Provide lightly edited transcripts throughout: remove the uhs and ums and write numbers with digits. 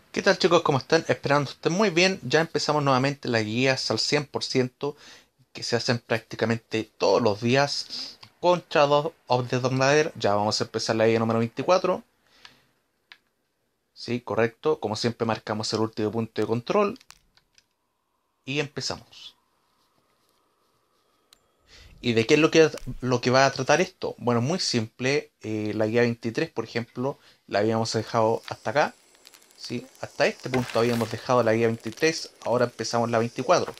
¿Qué tal chicos? ¿Cómo están? Esperando estén muy bien. Ya empezamos nuevamente las guías al 100% que se hacen prácticamente todos los días contra Shadow of the Tomb Raider. Ya vamos a empezar la guía número 24. Sí, correcto. Como siempre marcamos el último punto de control y empezamos. ¿Y de qué es lo que va a tratar esto? Bueno, muy simple. La guía 23, por ejemplo, la habíamos dejado hasta acá. ¿Sí? Hasta este punto habíamos dejado la guía 23. Ahora empezamos la 24.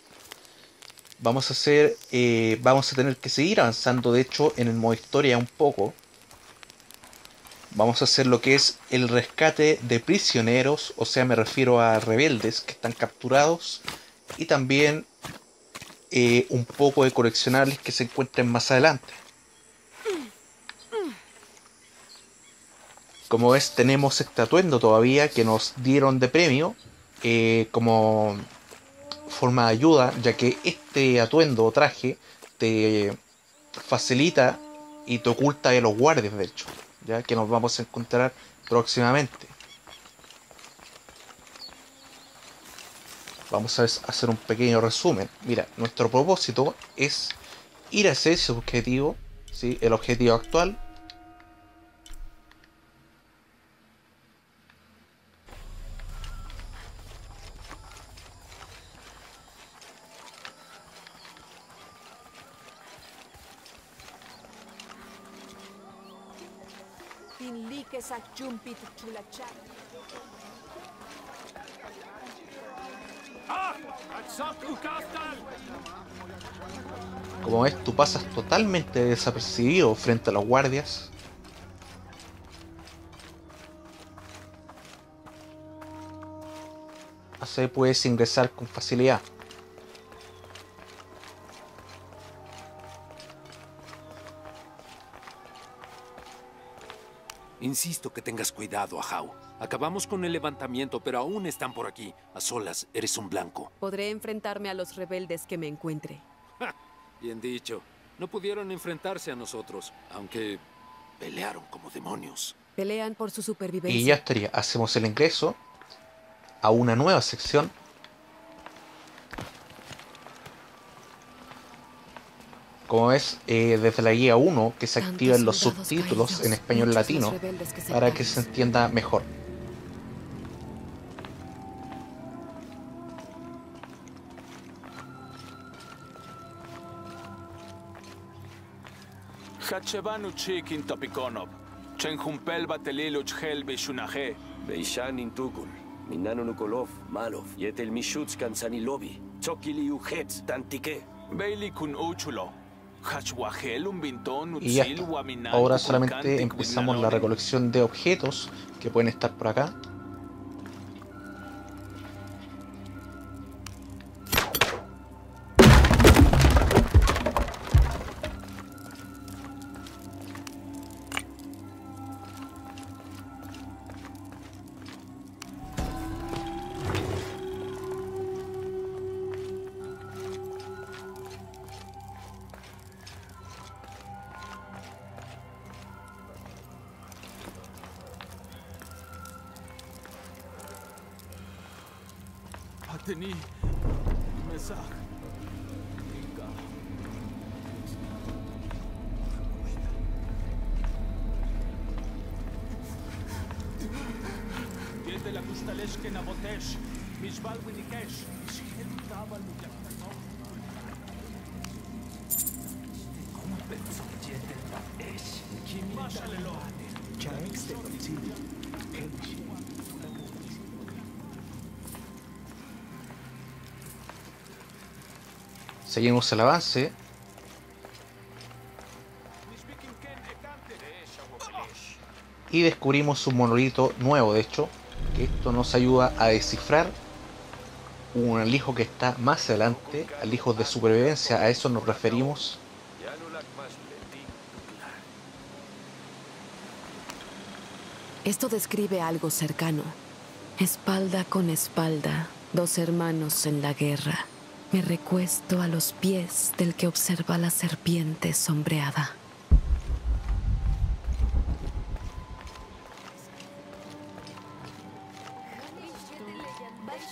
Vamos a tener que seguir avanzando, de hecho, en el modo historia un poco. Vamos a hacer lo que es el rescate de prisioneros, o sea, me refiero a rebeldes que están capturados, y también un poco de coleccionables que se encuentren más adelante. Como ves, tenemos este atuendo todavía que nos dieron de premio como forma de ayuda, ya que este atuendo o traje te facilita y te oculta de los guardias, de hecho, ya que nos vamos a encontrar próximamente. Vamos a hacer un pequeño resumen. Mira, nuestro propósito es ir hacia ese objetivo, ¿sí? El objetivo actual. Como ves, tú pasas totalmente desapercibido frente a los guardias. Así puedes ingresar con facilidad. Insisto que tengas cuidado, Ahau. Acabamos con el levantamiento, pero aún están por aquí. A solas, eres un blanco. Podré enfrentarme a los rebeldes que me encuentre. ¡Ja! Bien dicho. No pudieron enfrentarse a nosotros, aunque pelearon como demonios. Pelean por su Y ya supervivencia. estaría. Hacemos el ingreso a una nueva sección. Como ves, desde la guía 1 que se Tantos activan los soldados subtítulos en caídos, español muchos los latino rebeldes que para que se cercamos. entienda mejor. Hachevanu chikin topikonov. Chenjumpel bateliluch hel bishunaje. Beishan Intukul, Minano Nukolov, Malov, Yetel Mishutz Kanzanilobi, Tsokili Ujetz, Tantike. Bailey kun uchulo. Hachwahel un bintón Y ya utzil está. waminan Ahora solamente kukulkantik empezamos la winanone. recolección de objetos que pueden estar por acá. Pateni. Mesach. Inga. Yete la kustalesh que nabotesh. Mishbal winikesh. Shel tabal muyaktato. Mashalelo. Seguimos el avance. Y descubrimos un monolito nuevo, de hecho, que esto nos ayuda a descifrar un alijo que está más adelante, alijos de supervivencia, a eso nos referimos. Esto describe algo cercano. Espalda con espalda, dos hermanos en la guerra. Me recuesto a los pies del que observa la serpiente sombreada.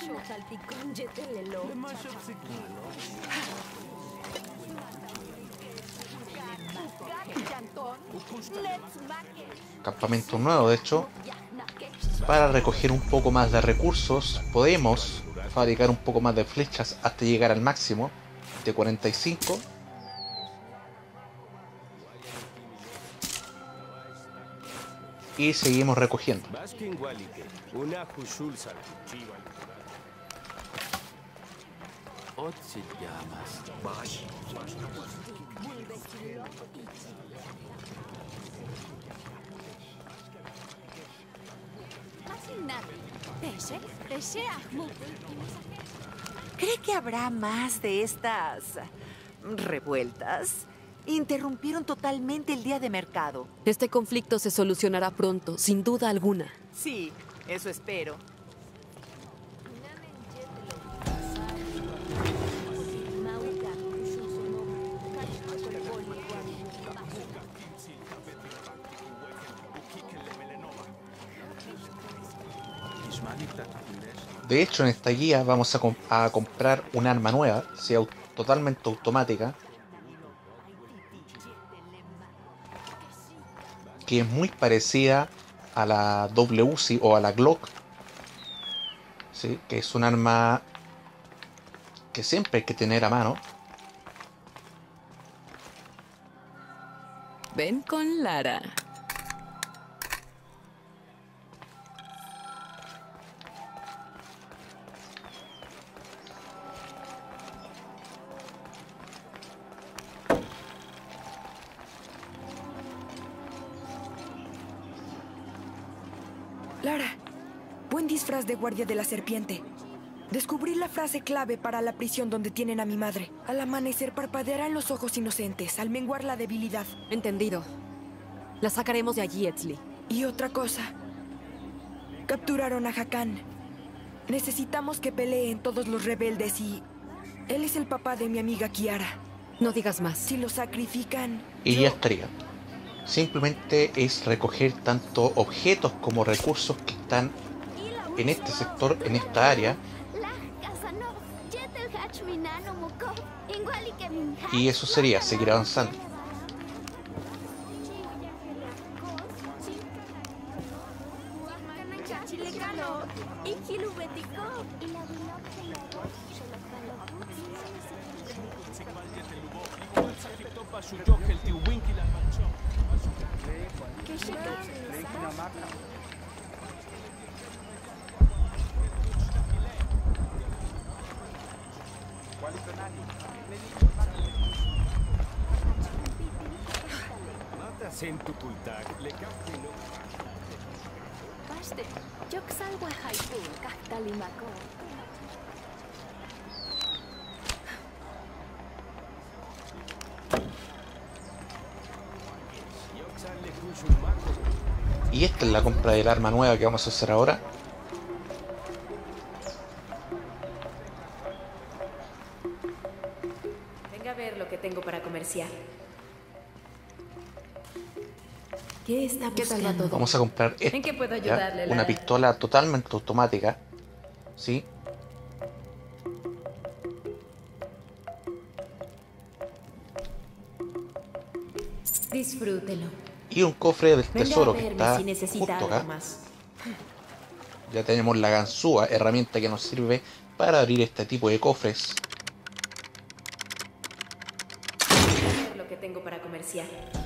Campamento nuevo, de hecho. Para recoger un poco más de recursos, podemos fabricar un poco más de flechas hasta llegar al máximo de 45. Y seguimos recogiendo. ¿Cree que habrá más de estas revueltas? Interrumpieron totalmente el día de mercado. Este conflicto se solucionará pronto, sin duda alguna. Sí, eso espero. De hecho, en esta guía vamos a comprar un arma nueva, sea totalmente automática, que es muy parecida a la WC o a la Glock, ¿sí? Que es un arma que siempre hay que tener a mano. Ven con Lara. Lara, buen disfraz de guardia de la serpiente. Descubrí la frase clave para la prisión donde tienen a mi madre. Al amanecer parpadearán los ojos inocentes, al menguar la debilidad. Entendido. La sacaremos de allí, Etzli. Y otra cosa. Capturaron a Hakan. Necesitamos que peleen todos los rebeldes y... él es el papá de mi amiga Kiara. No digas más. Si lo sacrifican... Y ya estaría. Simplemente es recoger tanto objetos como recursos que están en este sector, en esta área. Y eso sería seguir avanzando. Y esta es la compra del arma nueva que vamos a hacer ahora. Venga a ver lo que tengo para comerciar. ¿Qué está buscando? Vamos a comprar esta, ¿En qué puedo ¿ya? ayudarle, Una Lara? pistola totalmente automática, ¿sí? Disfrútelo. Y un cofre del Venga tesoro a que verme está si necesita justo algo acá. más. Ya tenemos la ganzúa, herramienta que nos sirve para abrir este tipo de cofres. Venga a ver lo que tengo para comerciar.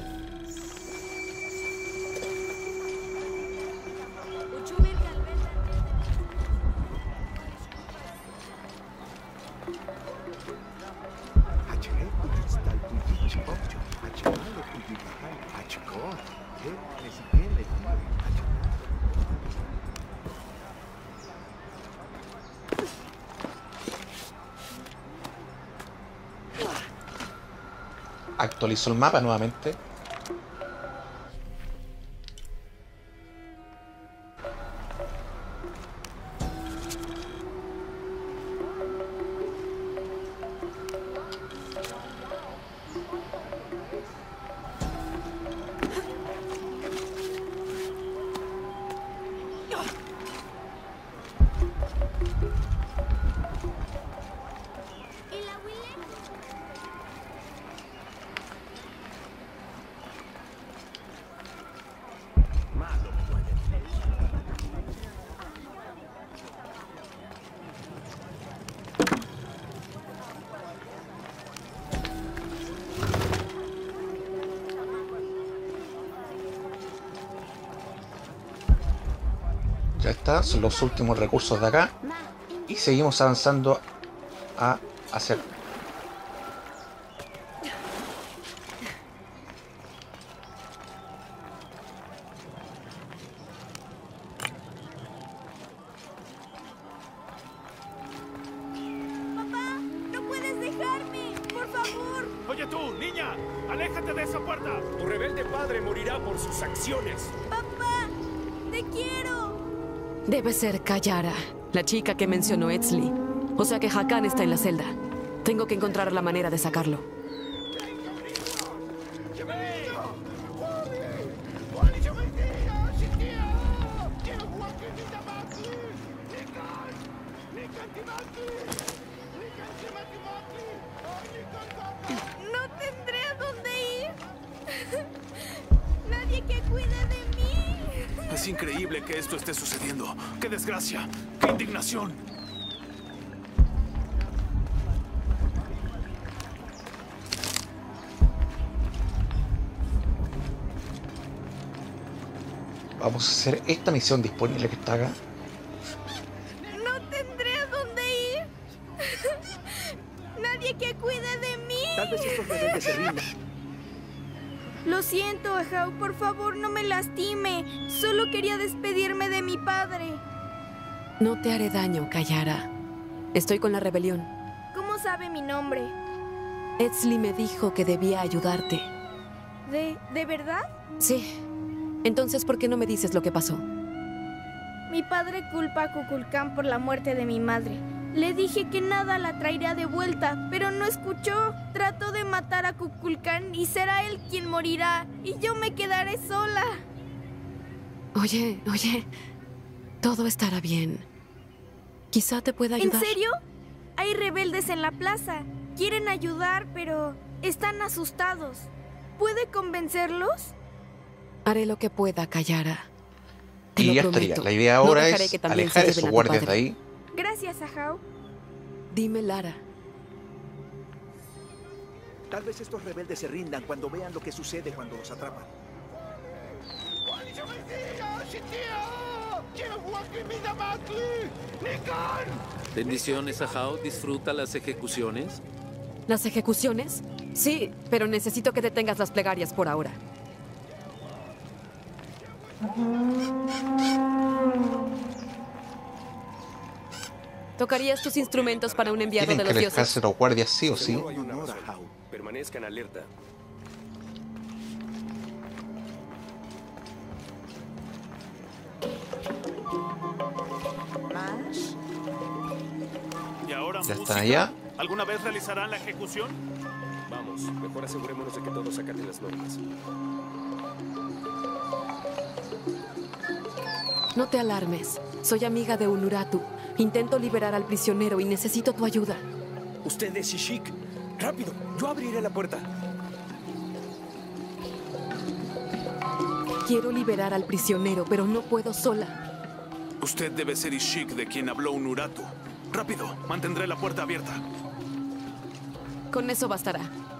Actualizo el mapa nuevamente. Ya está, son los últimos recursos de acá. Y seguimos avanzando a hacer. ¡Papá! ¡No puedes dejarme! ¡Por favor! Oye tú, niña, aléjate de esa puerta. Tu rebelde padre morirá por sus acciones. ¡Papá! ¡Te quiero! Debe ser Kayara, la chica que mencionó Etzli. O sea que Hakan está en la celda. Tengo que encontrar la manera de sacarlo. ¡No tendré a dónde ir! ¡Nadie que cuide de mí! Es increíble que esto esté sucediendo. ¡Qué desgracia! ¡Qué indignación! Vamos a hacer esta misión disponible que está acá. ¡No tendré a dónde ir! ¡Nadie que cuide de mí! Tal vez estos rebeldes se rindan. Lo siento, Ahau, por favor, no me lastime. Solo quería despedirme de mi padre. No te haré daño, Kayara. Estoy con la rebelión. ¿Cómo sabe mi nombre? Etzli me dijo que debía ayudarte. ¿De verdad? Sí. Entonces, ¿por qué no me dices lo que pasó? Mi padre culpa a Kukulkan por la muerte de mi madre. Le dije que nada la traería de vuelta, pero no escuchó. Trató de matar a Kukulkan y será él quien morirá, y yo me quedaré sola. Oye, todo estará bien. Quizá te pueda ayudar. ¿En serio? Hay rebeldes en la plaza. Quieren ayudar, pero están asustados. ¿Puede convencerlos? Haré lo que pueda, Kayara. Te Y lo ya prometo. estaría. La idea No ahora dejaré es que también alejar se a esos lleven a tu guardias de padre. ahí. Gracias, Ahau. Dime, Lara. Tal vez estos rebeldes se rindan cuando vean lo que sucede cuando los atrapan. Bendiciones, Ahau. ¿Disfruta las ejecuciones? ¿Las ejecuciones? Sí, pero necesito que detengas las plegarias por ahora. ¿Tocarías tus instrumentos para un enviado Tienen de que los dioses? alejarse los guardias sí o sí. Seguro hay una razón. Permanezcan alerta. ¿Y ahora Ya música? están allá. ¿Alguna vez realizarán la ejecución? Vamos, mejor asegurémonos de que todos acaten las normas. No te alarmes. Soy amiga de Unuratu. Intento liberar al prisionero y necesito tu ayuda. Usted es Ishik. Rápido, yo abriré la puerta. Quiero liberar al prisionero, pero no puedo sola. Usted debe ser Ishik, de quien habló Unuratu. Rápido, mantendré la puerta abierta. Con eso bastará.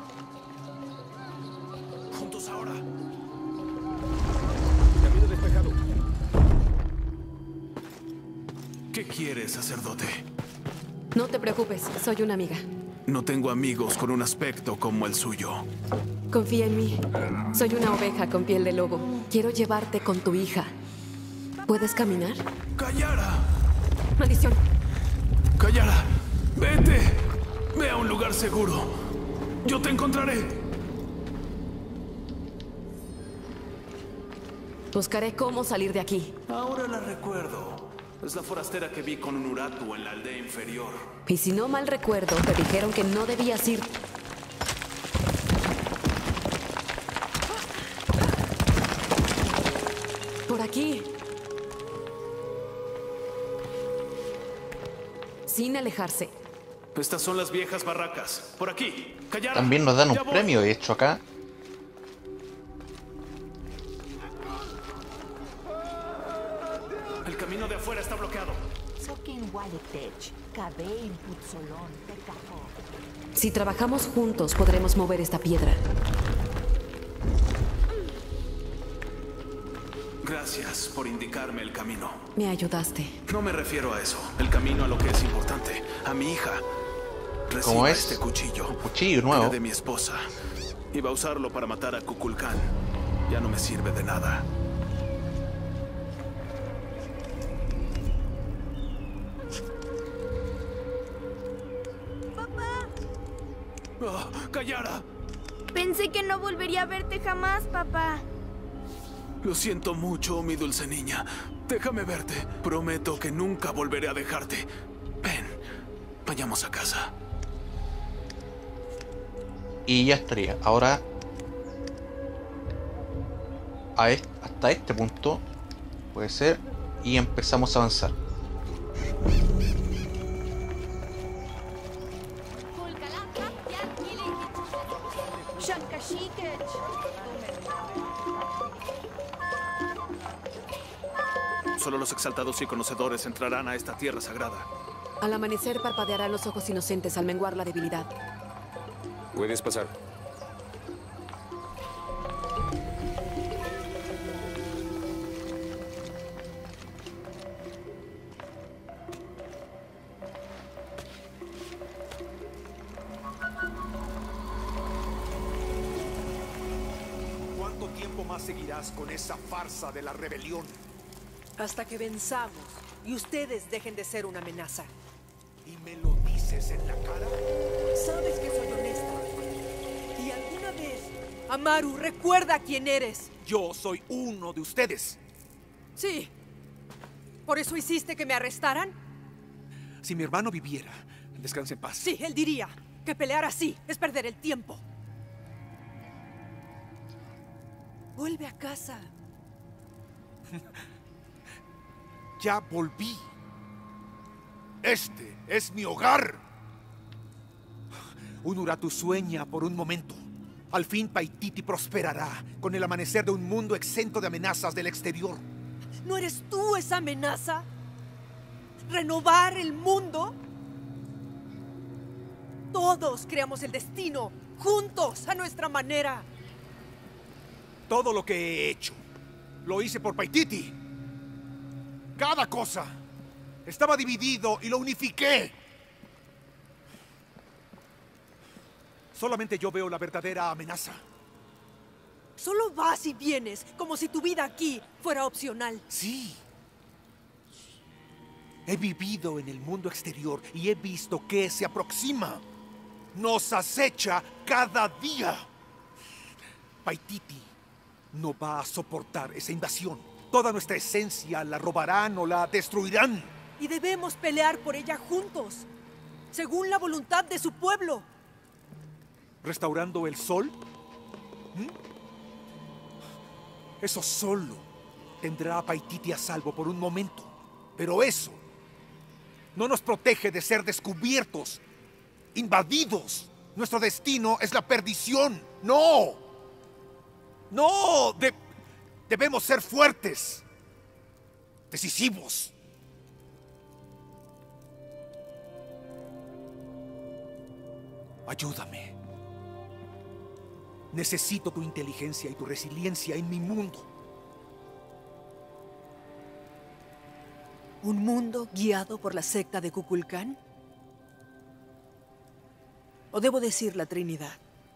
Juntos ahora. Camino despejado. ¿Qué quiere, sacerdote? No te preocupes, soy una amiga. No tengo amigos con un aspecto como el suyo. Confía en mí. Soy una oveja con piel de lobo. Quiero llevarte con tu hija. ¿Puedes caminar? ¡Kayara! ¡Maldición! ¡Kayara! ¡Vete! Ve a un lugar seguro. Yo te encontraré. Buscaré cómo salir de aquí. Ahora la recuerdo. Es la forastera que vi con Unuratu en la aldea inferior. Y si no mal recuerdo, te dijeron que no debías ir. Por aquí. Sin alejarse. Estas son las viejas barracas. Por aquí. ¡Kayara! También nos dan un Ya voy. premio hecho acá. El camino de afuera está bloqueado. Si trabajamos juntos, podremos mover esta piedra. Gracias por indicarme el camino. Me ayudaste. No me refiero a eso. El camino a lo que es importante. A mi hija. ¿Cómo Reciba es? este cuchillo. Un cuchillo nuevo. Era de mi esposa. Iba a usarlo para matar a Kukulkan. Ya no me sirve de nada. ¡Papá! ¡Oh, Kayara! Pensé que no volvería a verte jamás, papá. Lo siento mucho, mi dulce niña. Déjame verte. Prometo que nunca volveré a dejarte. Ven, vayamos a casa. Y ya estaría. Ahora, hasta este punto, puede ser, y empezamos a avanzar. Solo los exaltados y conocedores entrarán a esta tierra sagrada. Al amanecer parpadearán los ojos inocentes al menguar la debilidad. Puedes pasar. ¿Cuánto tiempo más seguirás con esa farsa de la rebelión? Hasta que venzamos y ustedes dejen de ser una amenaza. ¿Y me lo dices en la cara? Sabes que soy honesta. ¿Y alguna vez, Amaru, recuerda quién eres? Yo soy uno de ustedes. Sí. ¿Por eso hiciste que me arrestaran? Si mi hermano viviera, descanse en paz. Sí, él diría que pelear así es perder el tiempo. Vuelve a casa. Ya volví. Este es mi hogar. Unuratu sueña por un momento. Al fin Paititi prosperará con el amanecer de un mundo exento de amenazas del exterior. ¿No eres tú esa amenaza? ¿Renovar el mundo? Todos creamos el destino, juntos, a nuestra manera. Todo lo que he hecho, lo hice por Paititi. Cada cosa estaba dividido y lo unifiqué. Solamente yo veo la verdadera amenaza. Solo vas y vienes, como si tu vida aquí fuera opcional. Sí. He vivido en el mundo exterior y he visto que se aproxima. Nos acecha cada día. Paititi no va a soportar esa invasión. Toda nuestra esencia la robarán o la destruirán. Y debemos pelear por ella juntos, según la voluntad de su pueblo. ¿Restaurando el sol? Eso solo tendrá a Paititi a salvo por un momento. Pero eso no nos protege de ser descubiertos, invadidos. Nuestro destino es la perdición. ¡No! ¡No! Debemos ser fuertes, decisivos. Ayúdame. Necesito tu inteligencia y tu resiliencia en mi mundo. ¿Un mundo guiado por la secta de Kukulkan? ¿O debo decir la Trinidad?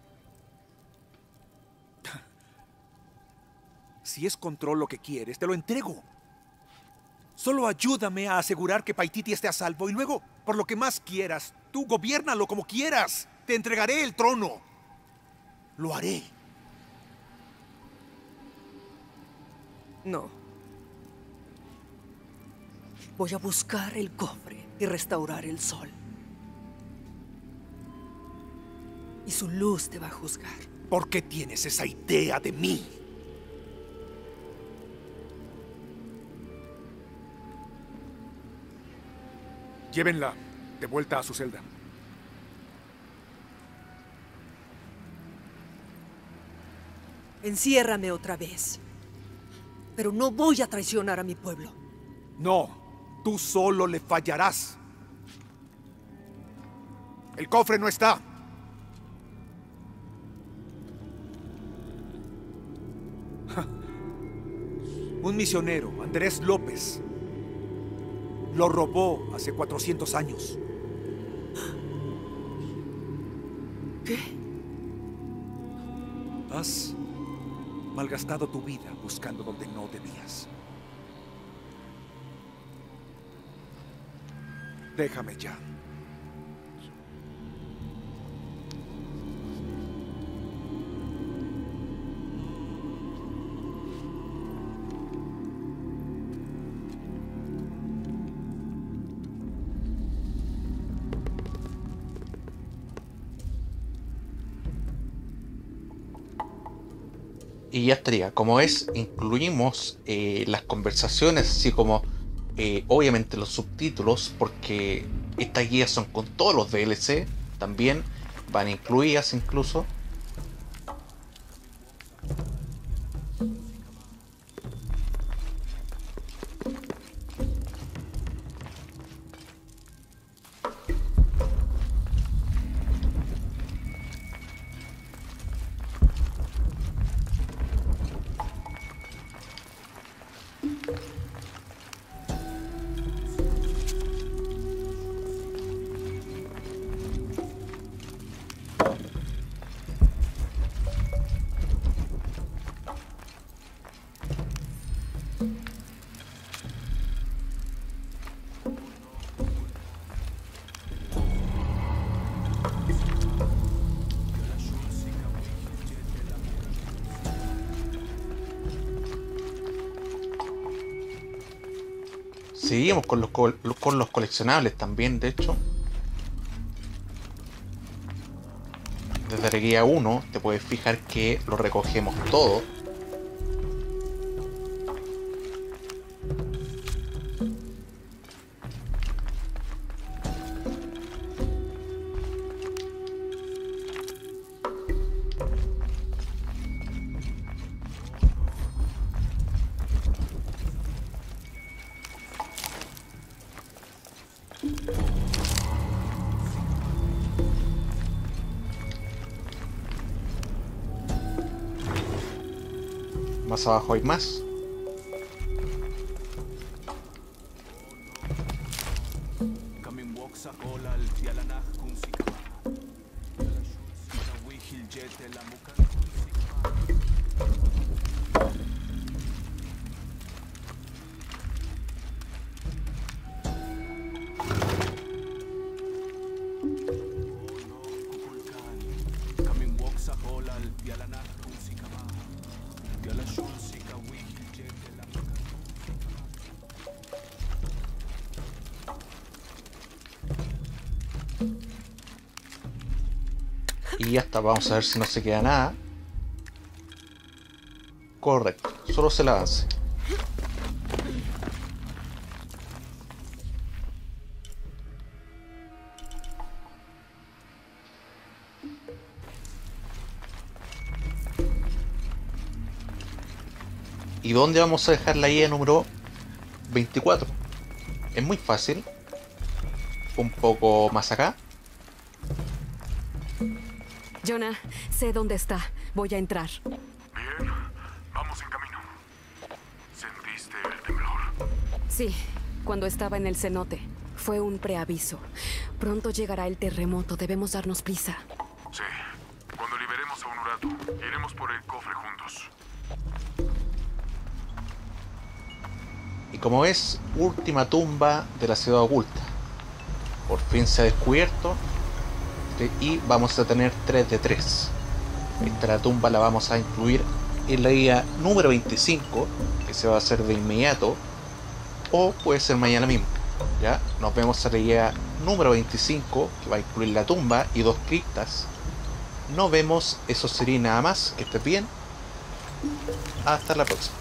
Si es control lo que quieres, te lo entrego. Solo ayúdame a asegurar que Paititi esté a salvo y luego, por lo que más quieras, tú gobiérnalo como quieras. Te entregaré el trono. Lo haré. No. Voy a buscar el cofre y restaurar el sol. Y su luz te va a juzgar. ¿Por qué tienes esa idea de mí? Llévenla de vuelta a su celda. Enciérrame otra vez. Pero no voy a traicionar a mi pueblo. No, tú solo le fallarás. El cofre no está. Un misionero, Andrés López, lo robó hace 400 años. ¿Qué? Has malgastado tu vida buscando donde no debías. Déjame ya. Y ya estaría. Como es, incluimos las conversaciones, así como obviamente los subtítulos, porque estas guías son con todos los DLC, también van incluidas incluso. Seguimos con los coleccionables también, de hecho. Desde la guía 1 te puedes fijar que lo recogemos todo. Más abajo hay más. Y ya está, vamos a ver si no se queda nada. Correcto, solo se el avance. ¿Y dónde vamos a dejar la guía número 24? Es muy fácil. Un poco más acá. Jonah, sé dónde está. Voy a entrar. Bien, vamos en camino. ¿Sentiste el temblor? Sí, cuando estaba en el cenote. Fue un preaviso. Pronto llegará el terremoto. Debemos darnos prisa. Sí. Cuando liberemos a Unuratu, iremos por el cofre juntos. Y como es, última tumba de la ciudad oculta. Por fin se ha descubierto. Y vamos a tener 3 de 3. Esta tumba la vamos a incluir en la guía número 25, que se va a hacer de inmediato, o puede ser mañana mismo. Ya, nos vemos en la guía número 25, que va a incluir la tumba y 2 criptas. Nos vemos, eso sería nada más. Que estés bien. Hasta la próxima.